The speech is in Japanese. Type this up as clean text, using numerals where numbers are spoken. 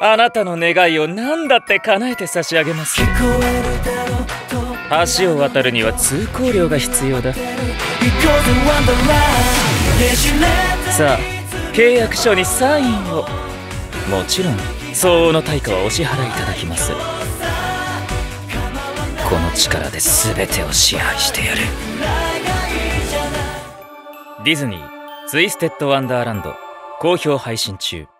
あなたの願いを何だって叶えて差し上げます。橋を渡るには通行料が必要だ。さあ、契約書にサインを。もちろん相応の対価はお支払いいただきます。この力で全てを支配してやる。ディズニーツイステッドワンダーランド好評配信中。